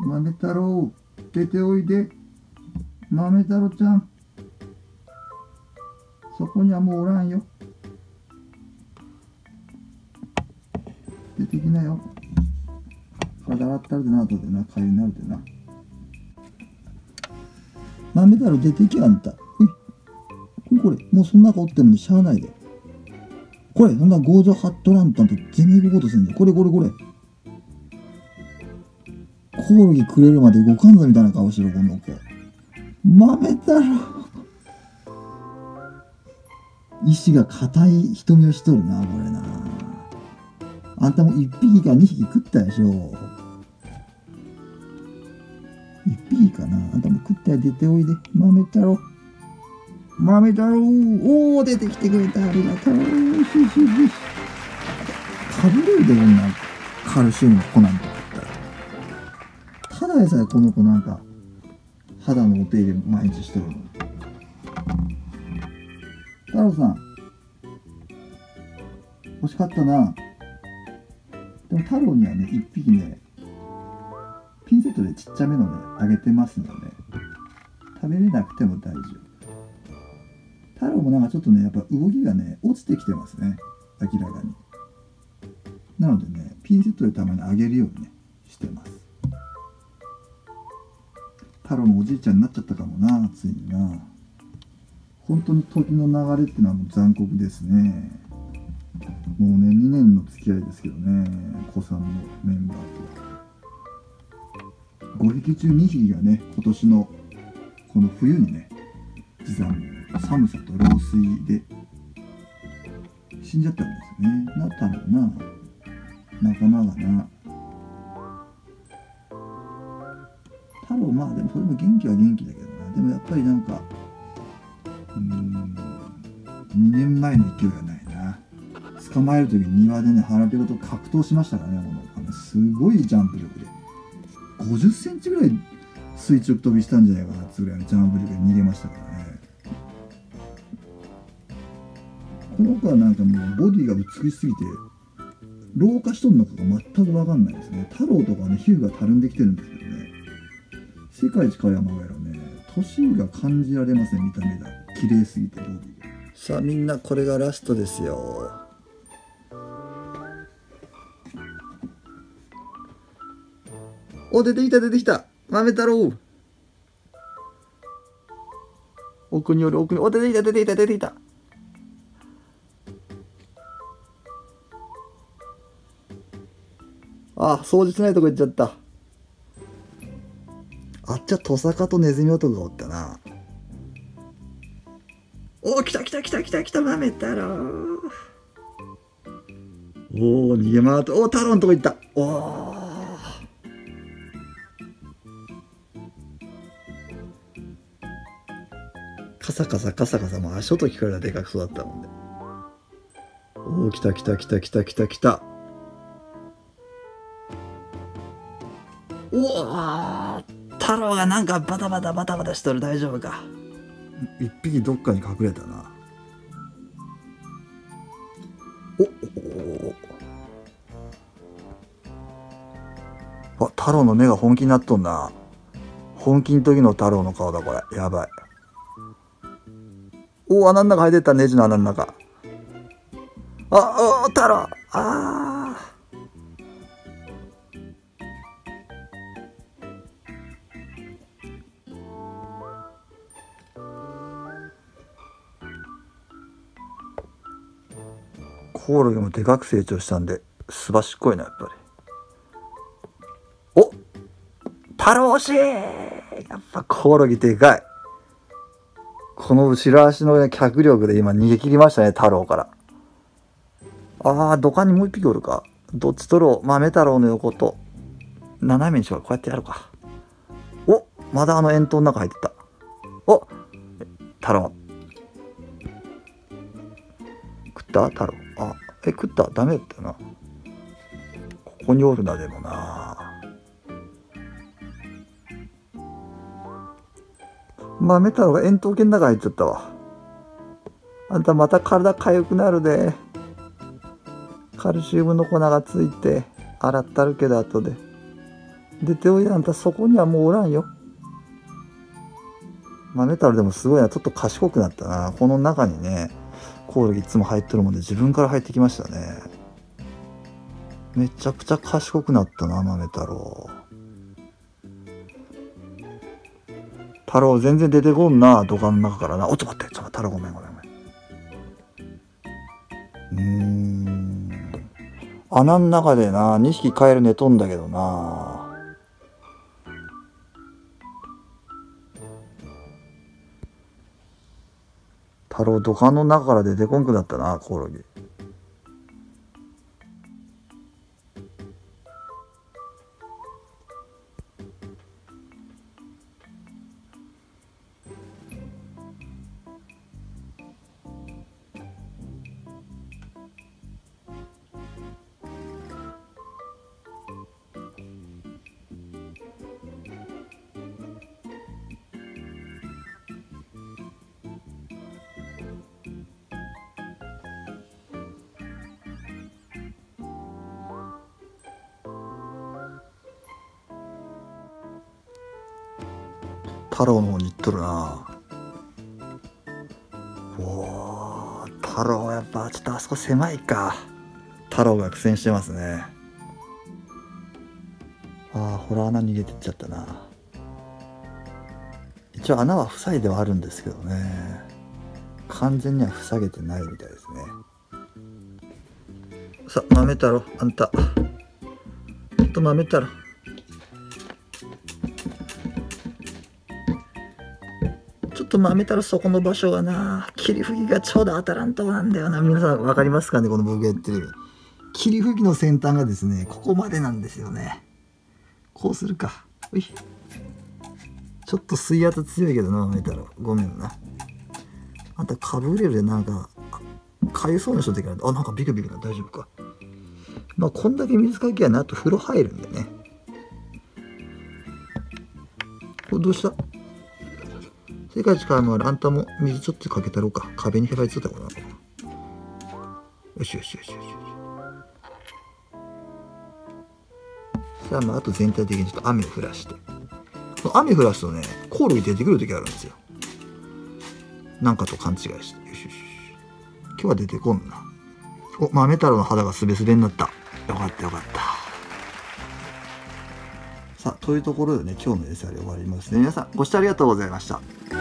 豆太郎、出ておいで。豆太郎ちゃん。そこにはもうおらんよ。出てきなよ。体洗ったるでな、後でな、かゆになるでな。豆太郎出てきあんた。これ、もうそんな顔おってもしゃあないで。これ、そんなゴージャハットランタンとゼニ行こうとすんじゃん。これ。コオロギくれるまで動かんぞみたいな顔してる、この子。豆太郎。意志が固い瞳をしとるな、これな。あんたも1匹か2匹食ったでしょ。1匹かな。あんたも食ったら出ておいで。豆太郎。おお、出てきてくれた。ありがとう。食べれるで、こんなカルシウムの粉なんてあったら。ただでさえこの子なんか肌のお手入れ毎日してるの。太郎さん、欲しかったな。でも太郎にはね、1匹ね、ピンセットでちっちゃめのね、あげてますので、食べれなくても大丈夫。太郎もなんかちょっとね、やっぱ動きがね、落ちてきてますね、明らかに。なのでね、ピンセットでたまにあげるようにね、してます。太郎のおじいちゃんになっちゃったかもな、ついにな。本当に時の流れってのはもう残酷ですね。もうね、2年の付き合いですけどね、子さんのメンバーとは。5匹中2匹がね、今年のこの冬にね、実は寒さと老衰で死んじゃったんですよね。なったのな、仲間がな。太郎、まあでもそれも元気は元気だけどな。でもやっぱりなんか2年前の勢いがないな。捕まえる時に庭でね、腹ペコと格闘しましたからね。すごいジャンプ力で50センチぐらい垂直跳びしたんじゃないかなってぐらいのジャンプ力で逃げましたからね。この子はなんかもうボディが美しすぎて老化しとるのかが全く分かんないですね。太郎とかね、皮膚がたるんできてるんですけどね、世界一彼はまがやらね、年が感じられません。見た目が綺麗すぎてボディが。さあみんな、これがラストですよ。お、出てきた豆太郎。奥におる。お、出てきた。あ、掃除しないとこ行っちゃった。あっちはトサカとネズミ男がおったな。お、来た豆太郎。おお、逃げ回って、お、太郎のとこ行った。おお、カサカサ、もう足音聞こえたらでかくそうだったもんね。おお、来た。おお、太郎がなんかバタバタしとる。大丈夫か。一匹どっかに隠れたな。お、太郎の目が本気になっとんな。本気の時の太郎の顔だ、これ。やばい。お、穴の中入ってった。ネジの穴の中。あ、太郎。コオロギもでかく成長したんで、すばしっこいな、やっぱり。お、太郎惜しい。やっぱコオロギでかい。この後ろ足の、ね、脚力で今逃げ切りましたね、太郎から。土管にもう一匹おるか。どっち取ろう。豆太郎の横と斜めにしよう。こうやってやるか。お、まだ円筒の中入ってた。お、太郎食った。太郎、食った。ダメだったな。ここにおるな。でもな、豆太郎が円筒圏の中入っちゃったわ。あんたまた体かゆくなるで。カルシウムの粉がついて洗ったるけど後で。 出ておいで、あんたそこにはもうおらんよ。豆太郎でもすごいな。ちょっと賢くなったな。この中にね、コオロギいつも入ってるもんで自分から入ってきましたね。めちゃくちゃ賢くなったな、豆太郎。太郎全然出てこんな、土管の中からな。お、ちょっと待って、太郎ごめん。穴の中でな、2匹カエル寝とんだけどな。太郎土管の中から出てこんくなったな、コオロギ。太郎の方に行っとるな。おー、太郎やっぱちょっとあそこ狭いか。太郎が苦戦してますね。ああ、ほら穴逃げてっちゃったな。一応穴は塞いではあるんですけどね。完全には塞げてないみたいですね。さあ、豆太郎、あんた。ちょっと豆太郎。ちょっと豆太郎、そこの場所がな、霧吹きがちょうど当たらんとこなんだよな。皆さん分かりますかね、この僕がやってるように。霧吹きの先端がですね、ここまでなんですよね。こうするか。おい。ちょっと水圧強いけどな、豆太郎。ごめんな。あんたかぶれるでなんか、かゆそうな人ってから、あ、なんかビクビクな、大丈夫か。まあ、こんだけ水かけやな、あと風呂入るんでね。これどうした？世界一からもある、あんたも水ちょっとかけたろうか。壁にへばりついたことなのかな。よし。さあ、まあ、あと全体的にちょっと雨を降らして。雨降らすとね、コオロギ出てくる時あるんですよ。なんかと勘違いして。よし。今日は出てこんな。お、豆太郎の肌がスベスベになった。よかった。さあ、というところでね、今日の餌やり終わりますね。皆さん、ご視聴ありがとうございました。